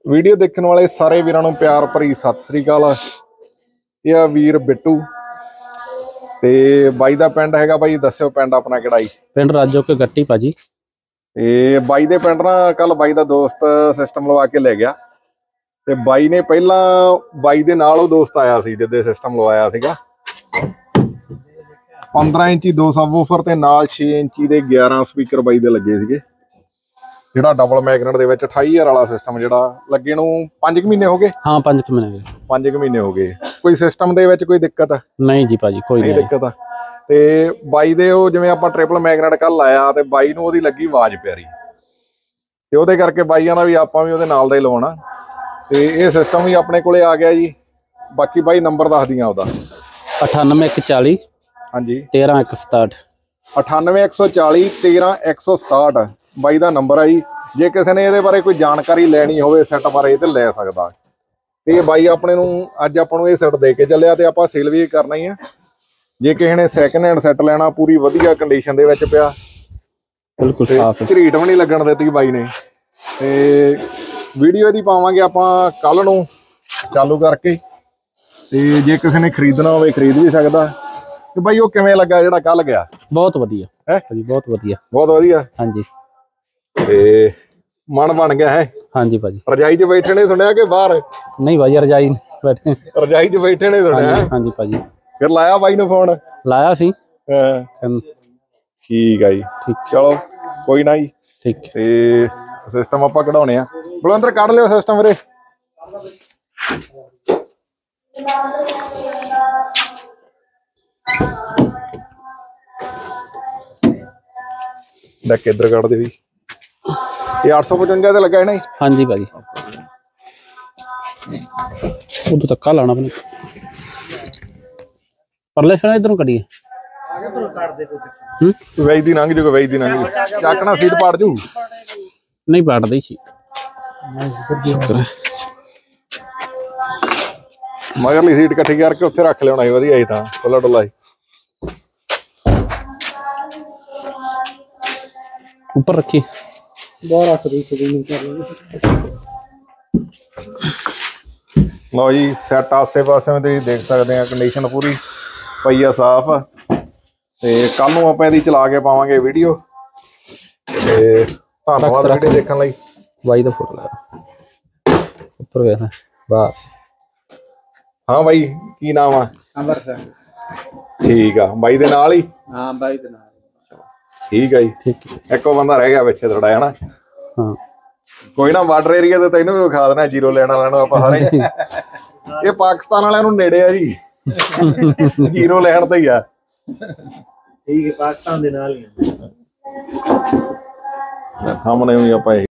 Video देखने वाले सारे वीरां नूं प्यार भरी सत श्री अकाल। यह वीर बिट्टू ते बाई दा पिंड हैगा। बाई दस्सिओ पिंड अपना किहड़ा जी? पिंड राजो के गट्टी भाजी। ते बाई दे पिंड ना कल बाई दा दोस्त सिस्टम लवा के ले गया ते बाई ने पहला बाई दे नाल दोस्त आया सी जिद्दे सिस्टम लवाया सीगा। 15 इंची 2 सबवूफर ते नाल 6 इंची दे 11 स्पीकर बाई दे लगे सीगे। ਜਿਹੜਾ ਡਬਲ ਮੈਗਨੇਟ ਦੇ ਵਿੱਚ 28000 ਵਾਲਾ ਸਿਸਟਮ ਜਿਹੜਾ ਲੱਗੇ ਨੂੰ 5 ਮਹੀਨੇ ਹੋ ਗਏ। ਹਾਂ 5 ਮਹੀਨੇ 5 ਮਹੀਨੇ ਹੋ ਗਏ। ਕੋਈ ਸਿਸਟਮ ਦੇ ਵਿੱਚ ਕੋਈ ਦਿੱਕਤ? ਨਹੀਂ ਜੀ ਭਾਜੀ ਕੋਈ ਨਹੀਂ ਦਿੱਕਤ। ਤੇ ਬਾਈ ਦੇ ਉਹ ਜਿਵੇਂ ਆਪਾਂ ਟ੍ਰਿਪਲ ਮੈਗਨੇਟ ਕੱਲ ਲਾਇਆ ਤੇ ਬਾਈ ਨੂੰ ਉਹਦੀ ਲੱਗੀ ਆਵਾਜ਼ ਪਿਆਰੀ ਤੇ ਉਹਦੇ ਕਰਕੇ ਬਾਈਆਂ ਦਾ ਵੀ ਆਪਾਂ ਵੀ ਉਹਦੇ ਨਾਲ ਦਾ ਹੀ ਲਵਾਉਣਾ ਤੇ ਇਹ ਸਿਸਟਮ ਵੀ ਆਪਣੇ ਕੋਲੇ ਆ ਗਿਆ ਜੀ। ਬਾਕੀ ਬਾਈ ਨੰਬਰ ਦੱਸ ਦੀਆਂ ਉਹਦਾ। 98140 ਹਾਂਜੀ 13167 98140 13167 ਬਾਈ ਦਾ ਨੰਬਰ ਆ ਜੀ। ਜੇ ਕਿਸੇ ਨੇ ਇਹਦੇ ਬਾਰੇ ਕੋਈ ਜਾਣਕਾਰੀ ਲੈਣੀ ਹੋਵੇ ਸੈੱਟ ਬਾਰੇ ਤੇ ਲੈ ਸਕਦਾ। ਤੇ ਬਾਈ ਆਪਣੇ ਨੂੰ ਅੱਜ ਆਪਾਂ ਨੂੰ ਇਹ ਸੈੱਟ ਦੇ ਕੇ ਚੱਲਿਆ ਤੇ ਆਪਾਂ ਸੇਲ ਵੀ ਕਰਨਾ ਹੀ ਆ। ਜੇ ਕਿਸੇ ਨੇ ਸੈਕਿੰਡ ਹੈਂਡ ਸੈੱਟ ਲੈਣਾ ਪੂਰੀ ਵਧੀਆ ਕੰਡੀਸ਼ਨ ਦੇ ਵਿੱਚ ਪਿਆ, ਬਿਲਕੁਲ ਸਾਫ਼, ਝਰੀਟ ਵੀ ਨਹੀਂ ਲੱਗਣ ਦਿੱਤੀ ਬਾਈ ਨੇ। ਤੇ ਵੀਡੀਓ ਇਹਦੀ ਪਾਵਾਂਗੇ ਆਪਾਂ ਕੱਲ ਨੂੰ ਚਾਲੂ ਕਰਕੇ ਤੇ ਜੇ ਕਿਸੇ ਨੇ ਖਰੀਦਣਾ ਹੋਵੇ ਖਰੀਦ ਵੀ ਸਕਦਾ। ਤੇ ਬਾਈ ਉਹ ਕਿਵੇਂ ਲੱਗਾ ਜਿਹੜਾ ਕੱਲ ਗਿਆ? ਬਹੁਤ ਵਧੀਆ ਹੈ ਜੀ, ਬਹੁਤ ਵਧੀਆ, ਬਹੁਤ ਵਧੀਆ। ਹਾਂਜੀ ਤੇ ਮਨ ਬਣ ਗਿਆ ਹੈ? ਹਾਂਜੀ ਭਾਜੀ। ਰਜਾਈ 'ਚ ਬੈਠੇ ਨੇ ਸੁਣਿਆ ਕਿ ਬਾਹਰ? ਨਹੀਂ ਭਾਜੀ ਰਜਾਈ ਬੈਠੇ, ਰਜਾਈ 'ਚ ਬੈਠੇ ਨੇ ਸੁਣਿਆ। ਹਾਂਜੀ ਭਾਜੀ। ਫਿਰ ਲਾਇਆ ਬਾਈ ਨੂੰ ਫੋਨ? ਲਾਇਆ ਸੀ। ਠੀਕ ਆ ਜੀ, ਠੀਕ। ਚਲੋ ਕੋਈ ਨਾ ਜੀ, ਠੀਕ। ਤੇ ਸਿਸਟਮ ਆਪਾਂ ਕਢਾਉਣੇ ਆ। ਬਲਵੰਦਰ ਕੱਢ ਲਿਓ ਸਿਸਟਮ ਵੀਰੇ। ਡੱਕ ਇੱਧਰ ਕੱਢ ਦੇ ਵੀ। ਇਹ 855 ਤੇ ਲੱਗਾ ਹੈ ਨਾ ਜੀ? ਹਾਂਜੀ ਭਾਜੀ। ਉਦੋਂ ਧੱਕਾ ਲਾਣਾ ਆਪਣੇ ਪਰਲੇ ਸਣਾ ਇਧਰੋਂ ਕੱਢੀਏ। ਵੇਚ ਦੀ ਲੰਘ ਜੂਗਾ, ਵੇਚ ਦੀ ਲੰਘ ਜੂ। ਚੱਕਣਾ ਸੀਟ ਪਾੜ ਜੂ। ਨਹੀਂ ਪਾੜਦੀ ਸੀ। ਮਗਰਲੀ ਸੀਟ ਇਕੱਠੀ ਕਰਕੇ ਉੱਥੇ ਰੱਖ ਲਿਆਉਣਾ ਸੀ ਵਧੀਆ ਸੀ ਤਾਂ ਖੁੱਲਾ ਡੁੱਲਾ ਸੀ। ਉੱਪਰ ਰੱਖੀ ਬਾਹਰ ਰੱਖ ਦੇ। ਲਓ ਜੀ ਸੈੱਟ ਆਸੇ ਪਾਸੇ ਤੁਸੀਂ ਦੇਖ ਸਕਦੇ ਆ, ਕੰਡੀਸ਼ਨ ਪੂਰੀ ਪਈ ਆ ਸਾਫ਼। ਤੇ ਕੱਲ ਨੂੰ ਆਪਾਂ ਇਹਦੀ ਚਲਾ ਕੇ ਪਾਵਾਂਗੇ ਵੀਡੀਓ। ਤੇ ਧੰਨਵਾਦ ਵੀਡੀਓ ਦੇਖਣ ਲਈ। ਬਾਈ ਦਾ ਫੋਟੋ ਲਾ ਉੱਪਰ ਵੇਖਣਾ ਬਸ। ਹਾਂ ਬਾਈ ਕੀ ਨਾਮ ਆ? ਅੰਮ੍ਰਿਤ। ਠੀਕ ਆ, ਬਾਈ ਦੇ ਨਾਲ ਹੀ? ਹਾਂ ਬਾਈ ਦੇ ਨਾਲ। ਠੀਕ ਆ ਜੀ, ਠੀਕ। ਇੱਕੋ ਬੰਦਾ ਰਹਿ ਗਿਆ ਪਿੱਛੇ ਥੋੜਾ ਹਨਾ। ਹਾਂ ਕੋਈ ਨਾ, ਬਾਰਡਰ ਏਰੀਆ ਤੇ ਤੈਨੂੰ ਵੀ ਵਿਖਾ ਦੇਣਾ ਜੀਰੋ ਲੈਣ ਵਾਲਿਆਂ ਨੂੰ ਆਪਾਂ ਸਾਰੇ। ਇਹ ਪਾਕਿਸਤਾਨ ਵਾਲਿਆਂ ਨੂੰ ਨੇੜੇ ਆ ਜੀ। ਜੀਰੋ ਲੈਣ ਤੇ ਹੀ ਆ। ਠੀਕ ਹੈ, ਪਾਕਿਸਤਾਨ ਦੇ ਨਾਲ ਹੀ ਸਾਹਮਣੇ ਵੀ ਆਪਾਂ